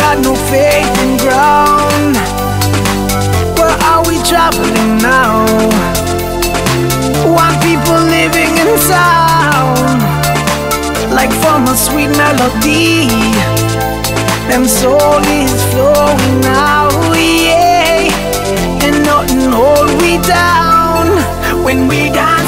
got no faith in ground. Where are we traveling now? One people living in sound, like from a sweet melody. Them soul is flowing now, yeah. And nothing hold we down when we dance.